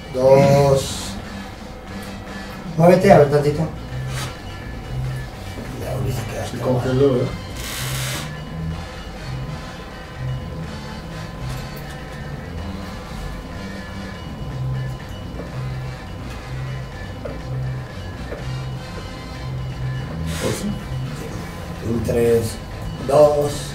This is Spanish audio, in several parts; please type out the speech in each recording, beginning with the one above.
2. Muévete, a ver tantito. Ya, ahorita quedaste. Se congeló, ¿verdad? Un 3, 2.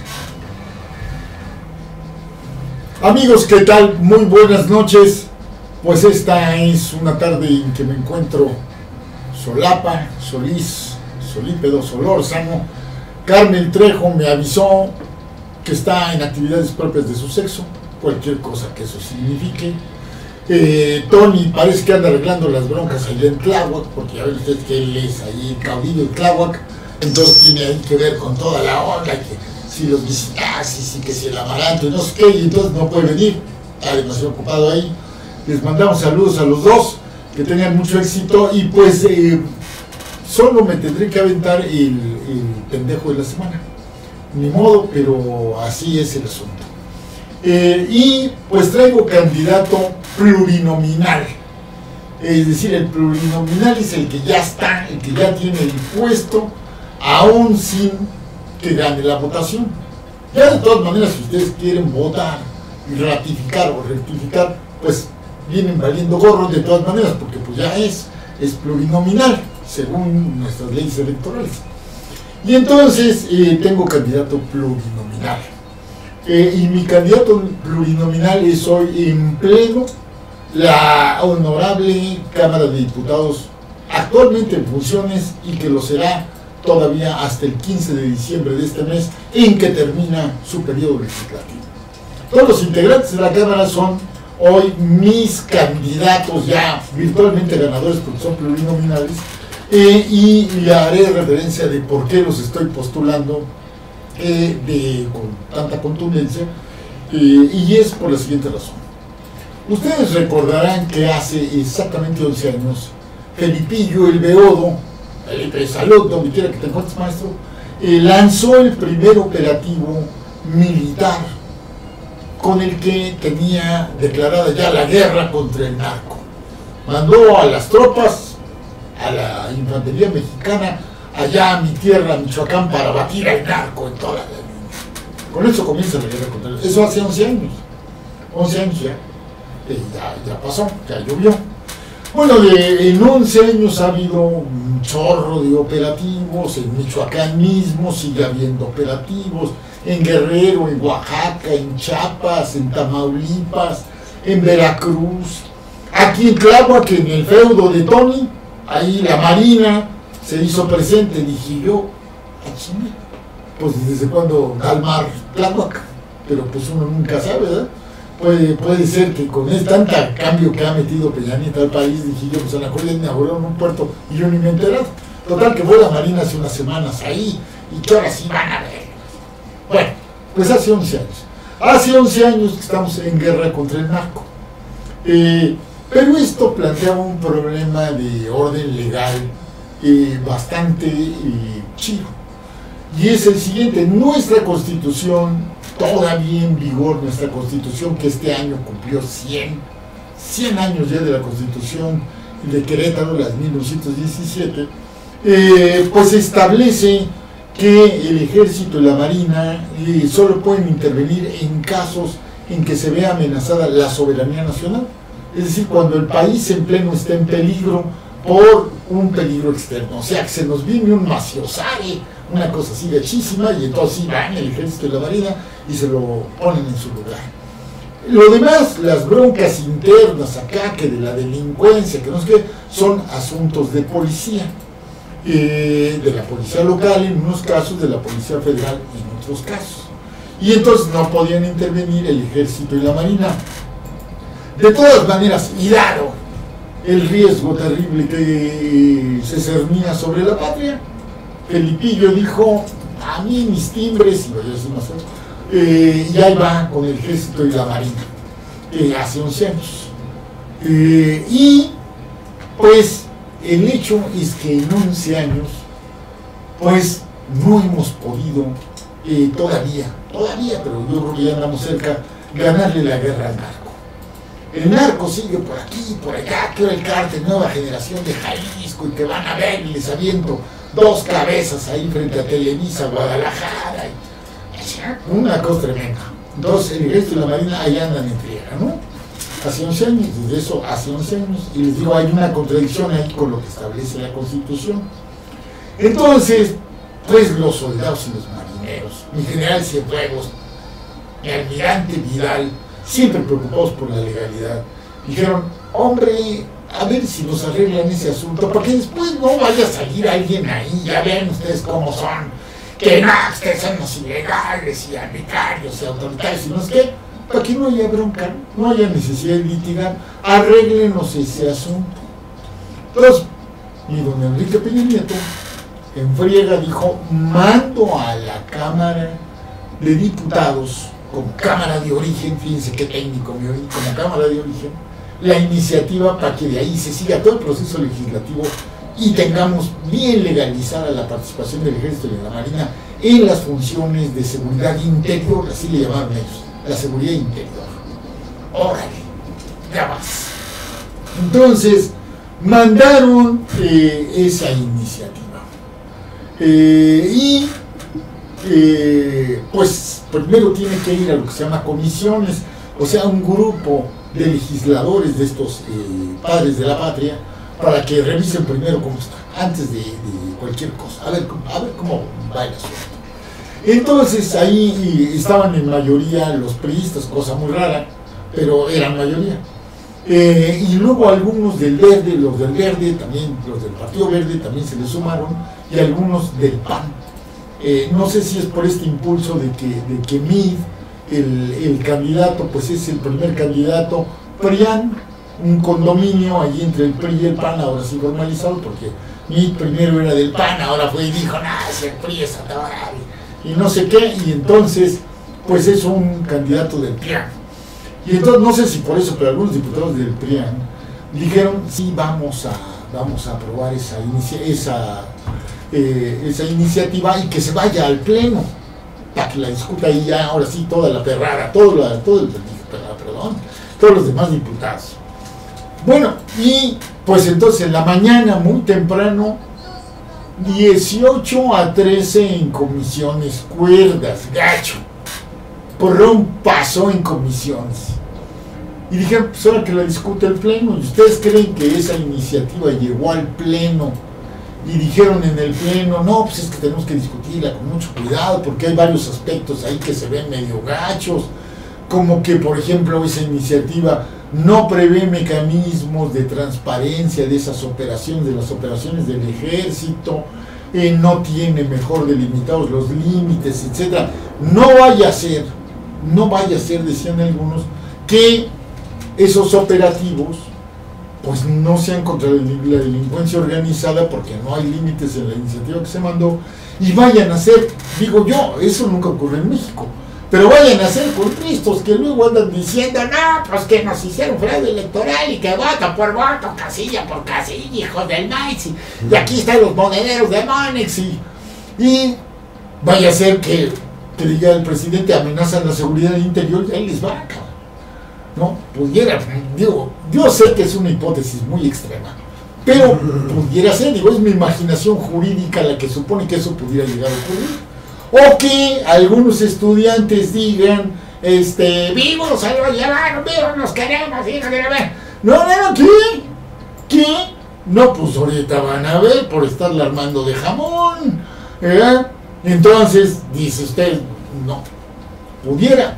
Amigos, ¿qué tal? Muy buenas noches. Pues esta es una tarde en que me encuentro solapa, solís, solípedo, solórzano. Carmen Trejo me avisó que está en actividades propias de su sexo, cualquier cosa que eso signifique. Tony parece que anda arreglando las broncas allá en Tláhuac, porque ya ven ustedes que él es ahí caudillo de Tláhuac, entonces tiene ahí que ver con toda la onda, que si los visitaxis y que si el amaranto y no sé qué, y entonces no puede venir, está demasiado ocupado ahí. Les mandamos saludos a los dos, que tengan mucho éxito, y pues solo me tendré que aventar el pendejo de la semana, ni modo, pero así es el asunto. Y pues traigo candidato plurinominal, es decir, el plurinominal es el que ya está, el que ya tiene el puesto, aún sin que gane la votación. Ya de todas maneras, si ustedes quieren votar y ratificar o rectificar, pues vienen valiendo gorros de todas maneras, porque pues ya es plurinominal, según nuestras leyes electorales. Y entonces tengo candidato plurinominal. Y mi candidato plurinominal es hoy en pleno la honorable Cámara de Diputados, actualmente en funciones y que lo será todavía hasta el 15 de diciembre de este mes, en que termina su periodo legislativo. Todos los integrantes de la Cámara son hoy mis candidatos ya virtualmente ganadores porque son plurinominales, y le haré referencia de por qué los estoy postulando con tanta contundencia, y es por la siguiente razón. Ustedes recordarán que hace exactamente 11 años Felipillo el Beodo, Felipe, salud, donde quiera que te encuentres, maestro, lanzó el primer operativo militar con el que tenía declarada ya la guerra contra el narco. Mandó a las tropas, a la infantería mexicana, allá a mi tierra, Michoacán, para batir al narco en toda la línea. Con eso comienza la guerra contra el narco. Eso hace 11 años. 11 años ya. Ya pasó, ya llovió. Bueno, en 11 años ha habido un chorro de operativos, en Michoacán mismo sigue habiendo operativos, en Guerrero, en Oaxaca, en Chiapas, en Tamaulipas, en Veracruz, aquí en Tláhuac, en el feudo de Tony, ahí la Marina se hizo presente, dije yo, pues desde cuando al mar Tláhuac, pero pues uno nunca sabe, ¿verdad? Puede ser que con tanta cambio que ha metido Peña Nieto al país, dije yo, pues a la mejor inauguraron un puerto y yo ni me he enterado. Total que fue la Marina hace unas semanas ahí, y que ahora sí van a ver. Bueno, pues hace 11 años. Hace 11 años que estamos en guerra contra el narco. Pero esto planteaba un problema de orden legal bastante chido. Y es el siguiente: nuestra Constitución, todavía en vigor, nuestra Constitución que este año cumplió 100 años ya de la Constitución de Querétaro, la de 1917, pues establece que el Ejército y la Marina solo pueden intervenir en casos en que se vea amenazada la soberanía nacional, es decir, cuando el país en pleno está en peligro por un peligro externo, o sea, que se nos viene un mafiosare, una cosa así gachísima, y entonces sí van el Ejército y la Marina y se lo ponen en su lugar. Lo demás, las broncas internas acá, que de la delincuencia, que no sé qué, son asuntos de policía, de la policía local en unos casos, de la policía federal en otros casos. Y entonces no podían intervenir el Ejército y la Marina. De todas maneras, y dado el riesgo terrible que se cernía sobre la patria, Felipillo dijo: a mí mis timbres, y voy a decir más o menos, y ahí va con el Ejército y la Marina, hace 11 años. Y pues el hecho es que en 11 años, pues no hemos podido todavía, pero yo creo que ya andamos cerca, ganarle la guerra al narco. el narco sigue por aquí, por allá, que el cártel Nueva Generación de Jalisco, y que van a ver y les aviento 2 cabezas ahí frente a Televisa, Guadalajara, y una cosa tremenda. Entonces el Ejército y la Marina ahí andan en friega, ¿no? Hace 11 años, desde eso hace 11 años, y les digo, hay una contradicción ahí con lo que establece la Constitución. Entonces, pues los soldados y los marineros, mi general Cienfuegos, mi almirante Vidal, siempre preocupados por la legalidad, dijeron, hombre, a ver si nos arreglan ese asunto, porque después no vaya a salir alguien ahí, ya ven ustedes cómo son, que no, ustedes son los ilegales y arbitrarios y autoritarios, y no es que, para que no haya bronca, no haya necesidad de litigar, arréglenos ese asunto. Entonces, y don Enrique Peña Nieto, en friega, dijo, mando a la Cámara de Diputados, como Cámara de Origen, fíjense qué técnico me oí, como Cámara de Origen, la iniciativa para que de ahí se siga todo el proceso legislativo y tengamos bien legalizada la participación del Ejército y de la Marina en las funciones de seguridad interior, así le llamaron ellos, la seguridad interior. Órale, ya vas. Entonces, mandaron esa iniciativa. Pues primero tiene que ir a lo que se llama comisiones, o sea, un grupo de legisladores de estos padres de la patria, para que revisen primero cómo está, antes de cualquier cosa, a ver cómo va el asunto. Entonces ahí estaban en mayoría los priistas, cosa muy rara, pero eran mayoría. Y luego algunos del Verde, los del Verde también, los del Partido Verde también se les sumaron, y algunos del PAN. No sé si es por este impulso de que Mid, el candidato, pues es el primer candidato PRIAN, un condominio allí entre el PRI y el PAN, ahora sí formalizado, porque Mid primero era del PAN, ahora fue y dijo, si el PRI es atorado, y no sé qué, y entonces, pues es un candidato del PRIAN. Y entonces, no sé si por eso, pero algunos diputados del PRIAN dijeron, sí, vamos a aprobar esa iniciativa y que se vaya al pleno para que la discuta ahí ya, ahora sí, toda la perrada, todos los demás diputados. Bueno, y pues entonces en la mañana, muy temprano, 18-13 en comisiones, cuerdas, gacho. Porrón pasó en comisiones. Y dijeron, pues ahora que la discute el pleno, ¿y ustedes creen que esa iniciativa llegó al pleno? Y dijeron en el pleno, no, pues es que tenemos que discutirla con mucho cuidado, porque hay varios aspectos ahí que se ven medio gachos, como que, por ejemplo, esa iniciativa no prevé mecanismos de transparencia de esas operaciones, de las operaciones del ejército, no tiene mejor delimitados los límites, etc. No vaya a ser, decían algunos, que esos operativos pues no sean contra la delincuencia organizada, porque no hay límites en la iniciativa que se mandó, y vayan a ser, digo yo, eso nunca ocurre en México, pero vayan a ser culpistas que luego andan diciendo, no, pues que nos hicieron fraude electoral y que voto por voto, casilla por casilla, hijos del maíz, y aquí están los monederos de Monex, y vaya a ser que diga el presidente, amenazan la seguridad interior y ahí les va, cabrón. No, pudiera, digo, yo sé que es una hipótesis muy extrema, pero pudiera ser, digo, es mi imaginación jurídica la que supone que eso pudiera llegar a ocurrir. O que algunos estudiantes digan, vivos, ahí lo llevaron, vivos, nos queremos, hijos de la vez. No, ¿qué? No, pues ahorita van a ver por estarla armando de jamón, ¿verdad? Entonces, dice usted, no, pudiera,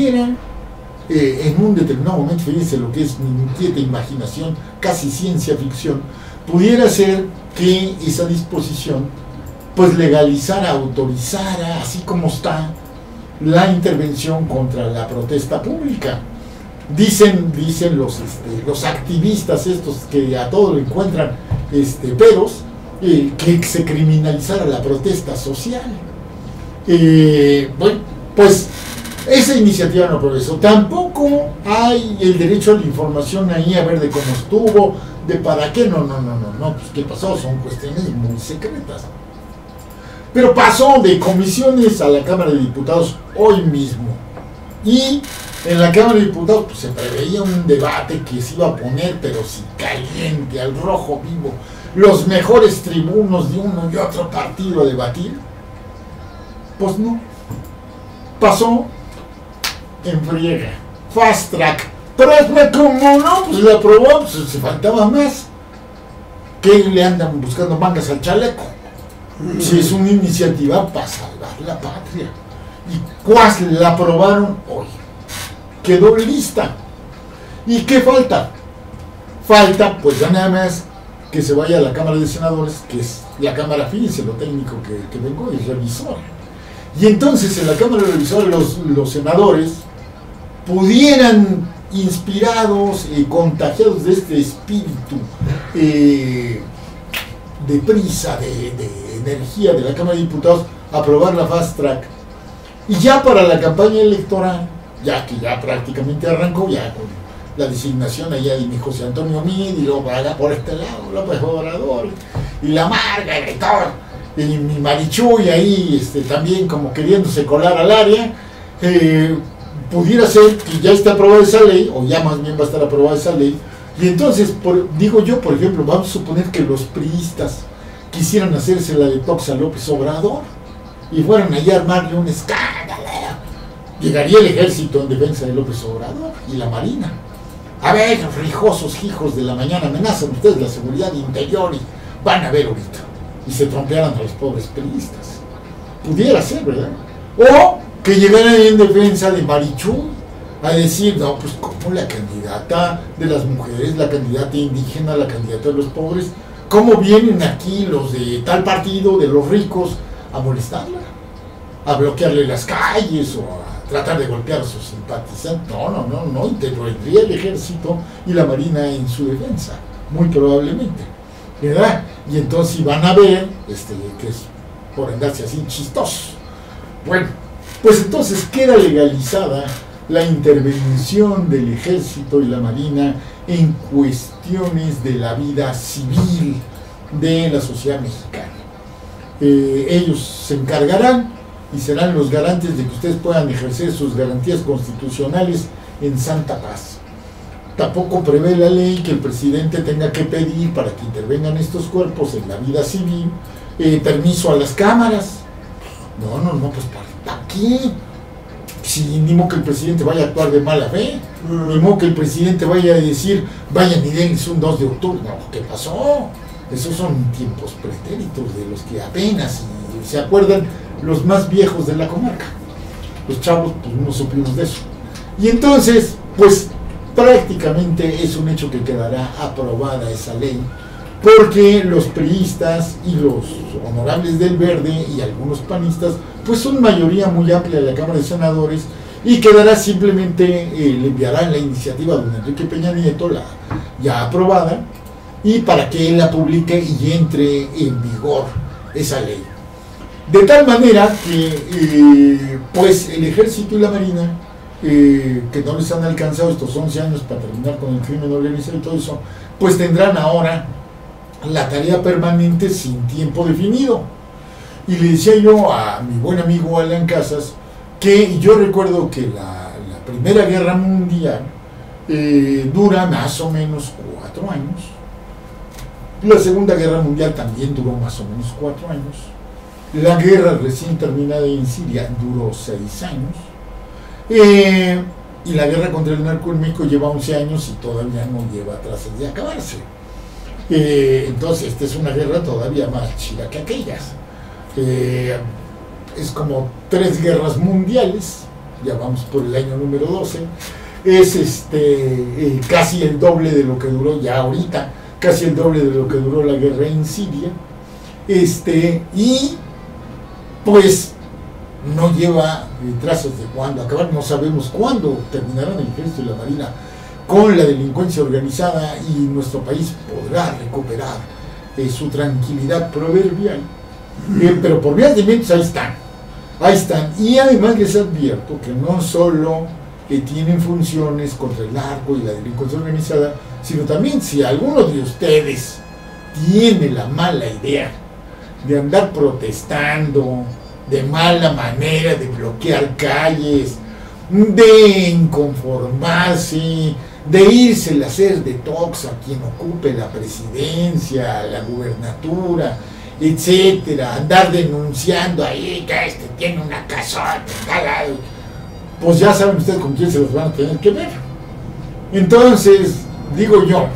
en un determinado momento, fíjense lo que es mi inquieta imaginación, casi ciencia ficción, pudiera ser que esa disposición pues legalizara, autorizara, así como está, la intervención contra la protesta pública. Dicen los activistas estos que a todo le encuentran peros, que se criminalizara la protesta social. Bueno, pues esa iniciativa no progresó. Tampoco hay el derecho a la información ahí, a ver de cómo estuvo, de para qué. No, pues qué pasó, son cuestiones muy secretas. Pero pasó de comisiones a la Cámara de Diputados hoy mismo. Y En la Cámara de Diputados pues, se preveía un debate que se iba a poner, pero sí caliente, al rojo vivo. Los mejores tribunos de uno y otro partido a debatir. Pues no. Pasó en friega. Fast track. Pero como no, pues la aprobó, pues se faltaba más. ¿Qué le andan buscando mangas al chaleco? Si es una iniciativa para salvar la patria. Y cuas la aprobaron hoy. Quedó lista. ¿Y qué falta? Falta, pues ya nada más que se vaya a la Cámara de Senadores, que es la Cámara, fíjense lo técnico que vengo, es revisor. Y entonces en la Cámara de Revisores los senadores pudieran, inspirados y contagiados de este espíritu de prisa, de energía de la Cámara de Diputados, aprobar la fast track. Y ya para la campaña electoral, ya que ya prácticamente arrancó, ya con la designación allá de mi José Antonio Mid, y luego allá por este lado, López Obrador, y la Marga, y todo, y mi Marichuy ahí también como queriéndose colar al área, pudiera ser que ya está aprobada esa ley, o ya más bien va a estar aprobada esa ley, y entonces, digo yo, por ejemplo, vamos a suponer que los priistas quisieran hacerse la de Tox a López Obrador, y fueran allá a armarle un escándalo. Llegaría el ejército en defensa de López Obrador y la marina. A ver, rijosos hijos de la mañana, amenazan ustedes la seguridad interior y van a ver ahorita. Y se trompearan a los pobres periodistas. Pudiera ser, ¿verdad? O que llegaran en defensa de Marichuy a decir, no, pues como la candidata de las mujeres, la candidata indígena, la candidata de los pobres, ¿cómo vienen aquí los de tal partido, de los ricos, a molestarla? A bloquearle las calles o a tratar de golpear a sus simpatizantes. No, intervendría el ejército y la marina en su defensa, muy probablemente, ¿verdad? Y entonces van a ver, que es por andarse así chistosos. Bueno, pues entonces queda legalizada la intervención del ejército y la marina en cuestiones de la vida civil de la sociedad mexicana. Ellos se encargarán y serán los garantes de que ustedes puedan ejercer sus garantías constitucionales en santa paz. Tampoco prevé la ley que el presidente tenga que pedir para que intervengan estos cuerpos en la vida civil permiso a las cámaras. No, pues ¿para qué? Si ni modo que el presidente vaya a actuar de mala fe, ni modo que el presidente vaya a decir, vayan y denles un 2 de octubre. No, ¿qué pasó? Esos son tiempos pretéritos de los que apenas se acuerdan los más viejos de la comarca. Los chavos, pues no supimos de eso. Y entonces, pues prácticamente es un hecho que quedará aprobada esa ley, porque los priistas y los honorables del Verde y algunos panistas, pues son mayoría muy amplia de la Cámara de Senadores, y quedará simplemente, le enviarán la iniciativa a don Enrique Peña Nieto, la ya aprobada, y para que él la publique y entre en vigor esa ley. De tal manera que pues el ejército y la marina, que no les han alcanzado estos 11 años para terminar con el crimen organizado y todo eso, pues tendrán ahora la tarea permanente sin tiempo definido. Y le decía yo a mi buen amigo Alan Casas que yo recuerdo que la Primera Guerra Mundial dura más o menos 4 años. La Segunda Guerra Mundial también duró más o menos 4 años. La guerra recién terminada en Siria duró 6 años. Y la guerra contra el narco en México lleva 11 años y todavía no lleva atrás de acabarse. Entonces esta es una guerra todavía más chida que aquellas. Es como 3 guerras mundiales, ya vamos por el año número 12. Es casi el doble de lo que duró ya ahorita, casi el doble de lo que duró la guerra en Siria. Y pues no lleva trazos de cuándo acabar, no sabemos cuándo terminarán el ejército y la marina con la delincuencia organizada y nuestro país podrá recuperar su tranquilidad proverbial. Pero por vías de medios ahí están, y además les advierto que no solo tienen funciones contra el narco y la delincuencia organizada, sino también si alguno de ustedes tiene la mala idea de andar protestando de mala manera, de bloquear calles, de inconformarse, de irse a hacer detox a quien ocupe la presidencia, la gubernatura, etcétera, andar denunciando ahí que este tiene una casota, pues ya saben ustedes con quién se los van a tener que ver. Entonces, digo yo,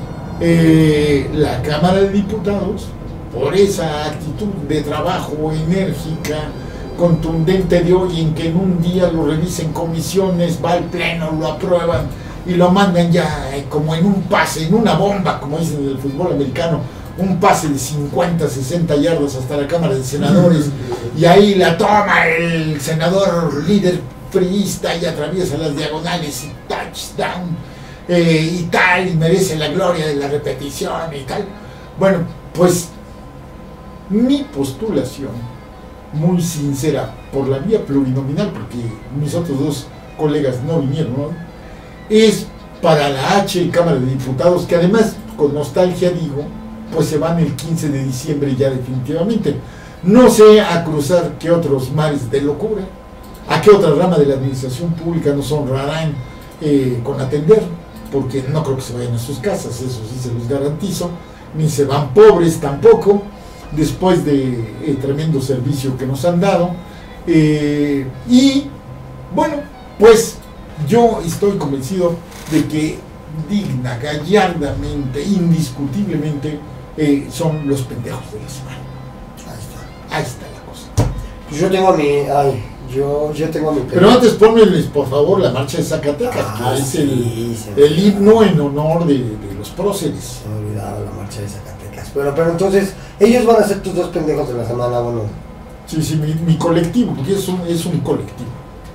la Cámara de Diputados, por esa actitud de trabajo enérgica, contundente de hoy, en que en un día lo revisen comisiones, va al pleno, lo aprueban y lo mandan ya como en un pase, en una bomba, como dicen en el fútbol americano, un pase de 50, 60 yardas hasta la Cámara de Senadores, y ahí la toma el senador líder priista y atraviesa las diagonales y touchdown, y tal, y merece la gloria de la repetición y tal. Bueno, pues mi postulación, muy sincera, por la vía plurinominal, porque mis otros dos colegas no vinieron, ¿no?, es para la H, Cámara de Diputados, que además, con nostalgia digo, pues se van el 15 de diciembre ya definitivamente. No sé a cruzar qué otros mares de locura, a qué otra rama de la administración pública nos honrarán con atender, porque no creo que se vayan a sus casas, eso sí se los garantizo, ni se van pobres tampoco, después de tremendo servicio que nos han dado. Y bueno, pues yo estoy convencido de que digna, gallardamente, indiscutiblemente, son los pendejos de la semana. Ahí está la cosa. Yo tengo mi... Ay, yo tengo mi... Pero antes pónganles, por favor, la marcha de Zacatecas, que es el himno en honor de los próceres. Se me ha olvidado la marcha de Zacatecas. Pero entonces, ellos van a ser tus dos pendejos de la semana, bueno. Sí, mi colectivo, porque es un colectivo.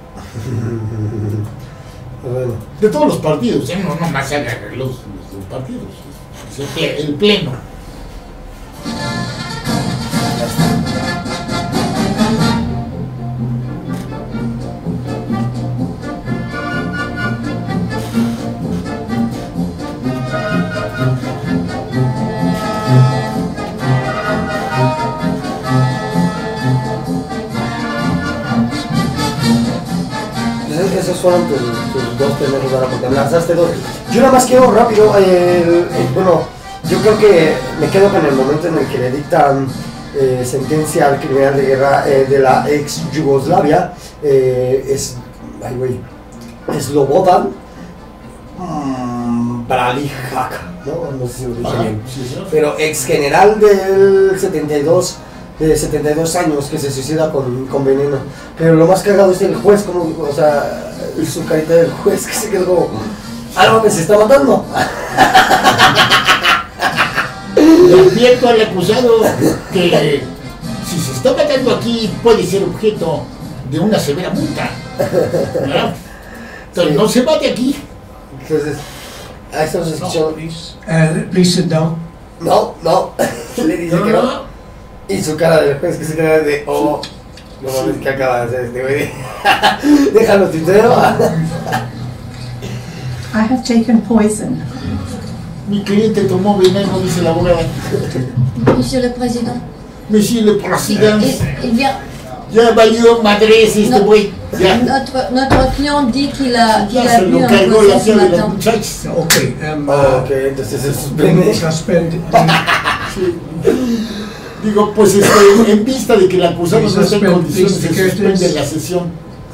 Bueno. De todos los partidos, no más los partidos, el pleno. Esos fueron tus dos pendejos, porque me lanzaste dos. Yo nada más quiero rápido, bueno, yo creo que me quedo con el momento en el que le dictan sentencia al criminal de guerra de la ex Yugoslavia, Slobodan Bralihak, no sé si lo dije bien, pero ex general del 72, de 72 años, que se suicida con veneno. Pero lo más cagado es el juez, como, o sea, su carita del juez, que se quedó como, algo que se está matando. Le advierto al acusado que si se está matando aquí puede ser objeto de una severa multa, ¿verdad? Entonces, sí, no se mate aquí. Entonces, ahí estamos escuchando. Please sit down. No. Le dice que no. Y su cara del juez, que se queda de, oh, no mames, ¿qué acaba de hacer este güey? Déjalo, tintero. I have taken poison. Mi cliente tomó veneno, dice la abogada. Monsieur le Président. Monsieur le Président. Il vient. Ya valió madres este güey. Notre client dit qu'il a se bu lo un cargó poison la ce tía de los matin. muchachos. Okay. Ok, entonces se suspende. Suspend. Sí. Digo, pues en vista de que el acusado no está en condiciones, se suspende la sesión.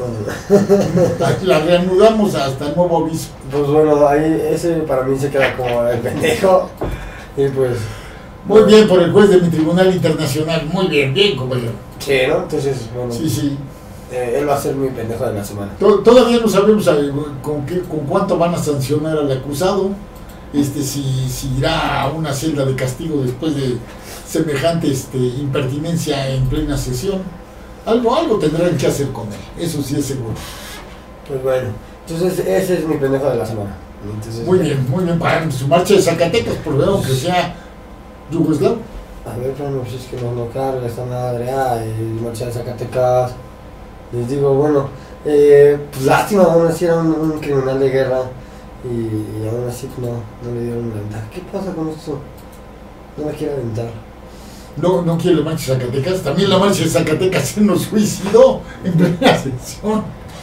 La reanudamos hasta nuevo aviso. Pues bueno, ahí ese para mí se queda como el pendejo. Y pues... Muy bien por el juez de mi tribunal internacional. Muy bien, compañero. Sí, ¿no? Entonces, bueno. Sí. Él va a ser mi pendejo de la semana. Todavía no sabemos con cuánto van a sancionar al acusado. Si irá a una celda de castigo después de semejante impertinencia en plena sesión. Algo tendrán que hacer con él, eso sí es seguro. Pues bueno, entonces ese es mi pendejo de la semana. Entonces, muy bien, para su marcha de Zacatecas, por ver aunque sea yugoslavo. A ver, pero pues es que no carga esta madre, marcha de Zacatecas. Les digo, bueno, pues lástima, aún así era un criminal de guerra y aún así no le dieron una ventaja. ¿Qué pasa con esto? No me quiere aventar. No quiere la marcha de Zacatecas. También la marcha de Zacatecas se nos suicidó en plena sesión.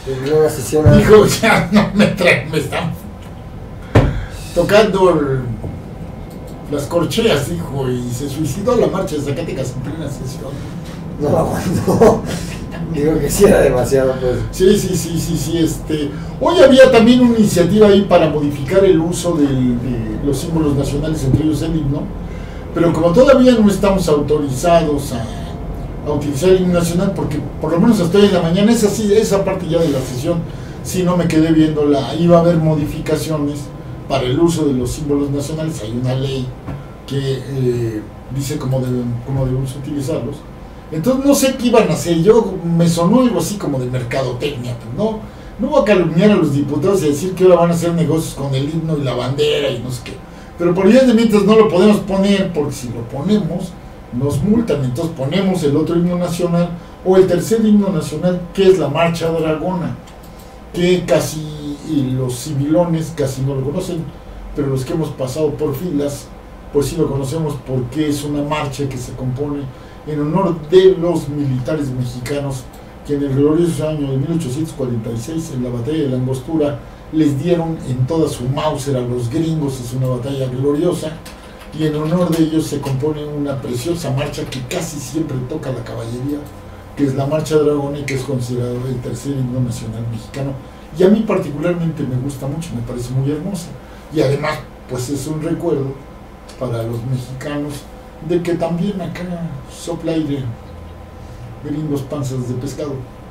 En una sesión. Dijo, ya no me traen, me están tocando las corcheas, dijo, y se suicidó a la marcha de Zacatecas en plena sesión. No lo aguantó. Digo que sí era demasiado, pues. Sí. Hoy había también una iniciativa ahí para modificar el uso de los símbolos nacionales, entre ellos el himno, pero como todavía no estamos autorizados a utilizar el himno nacional, porque por lo menos hasta hoy en la mañana, esa parte ya de la sesión, sí no me quedé viéndola, iba a haber modificaciones para el uso de los símbolos nacionales. Hay una ley que dice cómo debemos utilizarlos. Entonces no sé qué iban a hacer. Me sonó algo así como de mercadotecnia. Pues no voy a calumniar a los diputados y decir que ahora van a hacer negocios con el himno y la bandera y no sé qué. Pero por ello de mientras no lo podemos poner, porque si lo ponemos nos multan. Entonces ponemos el otro himno nacional o el tercer himno nacional, que es la Marcha Dragona, que casi los civilones casi no lo conocen, pero los que hemos pasado por filas pues sí lo conocemos, porque es una marcha que se compone en honor de los militares mexicanos que en el glorioso año de 1846, en la batalla de la Angostura, les dieron en toda su Mauser a los gringos. Es una batalla gloriosa, y en honor de ellos se compone una preciosa marcha que casi siempre toca la caballería, que es la Marcha Dragón, y que es considerado el tercer himno nacional mexicano, y a mí particularmente me gusta mucho, me parece muy hermosa, y además pues es un recuerdo para los mexicanos de que también acá sopla aire, gringos panzas de pescado.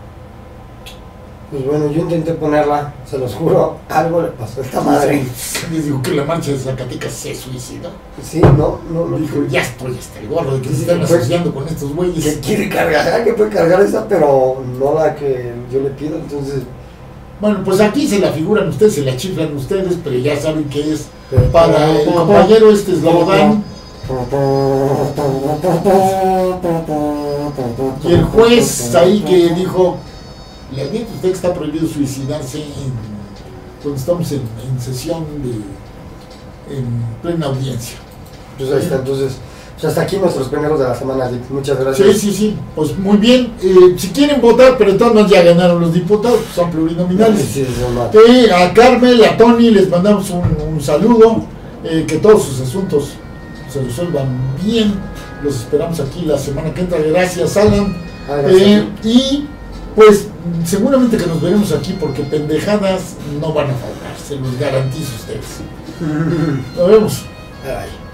Pues bueno, yo intenté ponerla, se los juro, algo le pasó a esta madre. Les digo que la marcha de Zacatecas se suicidó. Sí, no. Dijo, ya estoy hasta el gorro de que se están asociando con estos güeyes. Que quiere cargar, que puede cargar esa, pero no la que yo le pido, entonces. Bueno, pues aquí se la figuran ustedes, se la chiflan ustedes, pero ya saben que es para el compañero Slobodan. Y el juez ahí que dijo, le advierte usted que está prohibido suicidarse cuando estamos en sesión en plena audiencia. Pues ahí está, entonces, pues hasta aquí nuestros primeros de la semana, Dick. Muchas gracias. Sí, pues muy bien. Si quieren votar, pero entonces ya ganaron los diputados, son plurinominales. Sí, A Carmel, a Tony les mandamos un saludo, que todos sus asuntos se resuelvan bien. Los esperamos aquí la semana que entra. Gracias, Alan. Y pues seguramente que nos veremos aquí, porque pendejadas no van a faltar, se los garantizo a ustedes. Nos vemos. Ay.